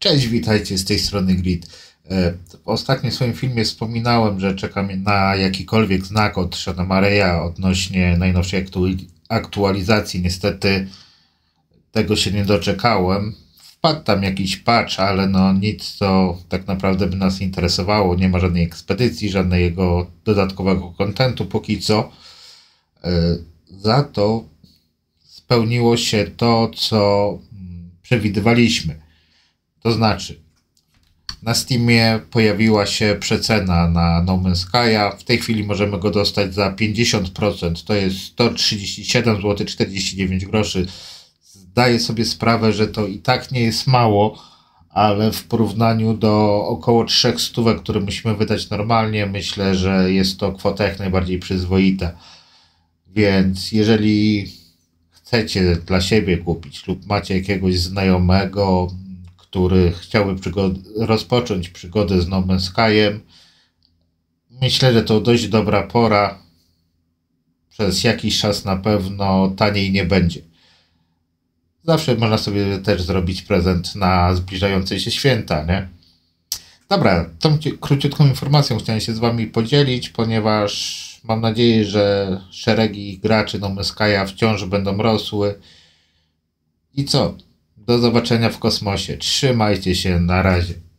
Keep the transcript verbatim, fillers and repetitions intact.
Cześć, witajcie, z tej strony Grid. W ostatnim swoim filmie wspominałem, że czekam na jakikolwiek znak od Seana Murraya odnośnie najnowszej aktualizacji. Niestety tego się nie doczekałem. Wpadł tam jakiś patch, ale no nic, co tak naprawdę by nas interesowało. Nie ma żadnej ekspedycji, żadnego dodatkowego kontentu póki co. Za to spełniło się to, co przewidywaliśmy. To znaczy, na Steamie pojawiła się przecena na No Man's Sky'a. W tej chwili możemy go dostać za pięćdziesiąt procent. To jest sto trzydzieści siedem złotych czterdzieści dziewięć groszy. Zdaję sobie sprawę, że to i tak nie jest mało, ale w porównaniu do około trzech stówek, które musimy wydać normalnie, myślę, że jest to kwota jak najbardziej przyzwoita. Więc jeżeli chcecie dla siebie kupić lub macie jakiegoś znajomego, który chciałby przygod- rozpocząć przygodę z No Man's Sky'em, myślę, że to dość dobra pora. Przez jakiś czas na pewno taniej nie będzie. Zawsze można sobie też zrobić prezent na zbliżające się święta, nie? Dobra, tą króciutką informacją chciałem się z wami podzielić, ponieważ mam nadzieję, że szeregi graczy No Man's Sky'a wciąż będą rosły. I co? Do zobaczenia w kosmosie. Trzymajcie się, na razie.